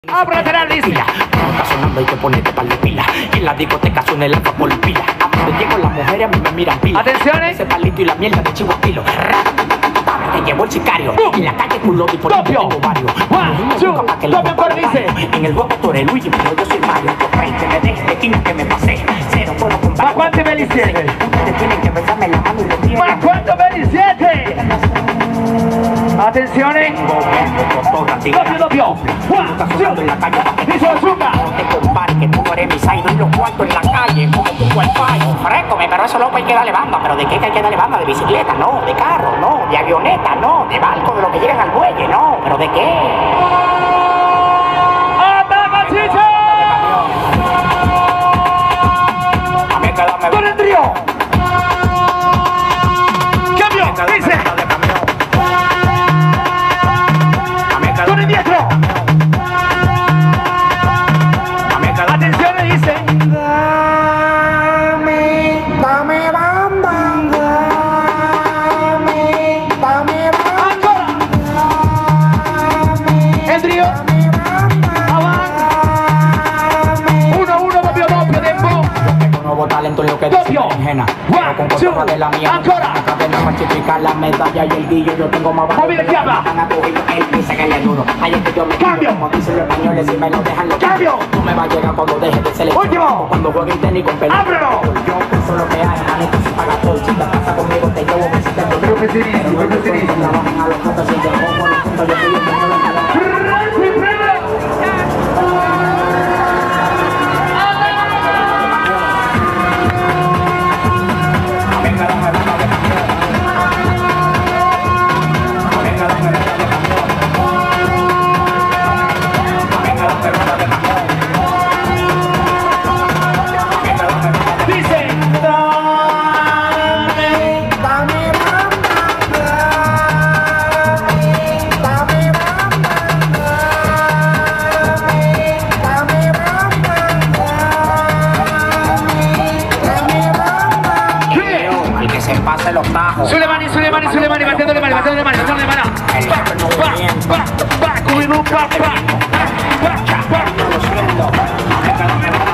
Abra lateral, dice. Está sonando y te pones de palo pila. En la discoteca suena el alfa por pila. A donde llego las mujeres a mí me miran pila. Atención, ese palito y la mierda de chivo estilo. Te llevó el sicario. En la calle culo y por ahí tengo varios. Copio por dice. En el hueco tú eres Luigi, pero yo soy Mario. Los 20 me dejes de esquina que me pasé. Cero puedo comprar. ¿Más cuánto me hiciste? Ustedes tienen que besarme la mano y los pies. ¿Más cuánto me hiciste? Atención, Copio. Piso azúcar. No te compares que tú no eres mi side y los cuartos en la calle como tu wifi. Frécome, pero eso loco hay que darle banda. ¿Pero de qué hay que darle banda? ¿De bicicleta? No. ¿De carro? No. ¿De avioneta? No. ¿De barco? ¿De lo que llegan al muelle? No. ¿Pero de qué? ¡Ataca, Chicho! A mí quédame ¡Con el trío! ¡Cambio! ¡Dice! ¡Con el diestro! Atención, le dice. Dame bamba. Dame bamba. El trío. Avanza. 1-1, doppio, tempo. Tengo nuevo talento en lo que dice Ingena. Pero con cosas de la mía. Ancora. La cadena falsificar la medalla y el guillo. Yo tengo más Móvil de izquierda. Él dice que le es duro. Ahí es que yo me Cambio. como dicen los españoles y me lo dejan los Cambio. Tú me vas a llegar cuando dejes de ser el Último. cuando juegue tenis con pelota. ¡Ábrelo! Yo pienso lo que hay, manito, si pagas todo. Si te pasa conmigo, te llevo visita. Trabajan a los fotos y yo pongo los puntos. Yo soy el que no lo nada. Dice. Al que se pase los tajos. Sulemani, metiéndole mano. Pa, cubrirlo, pa.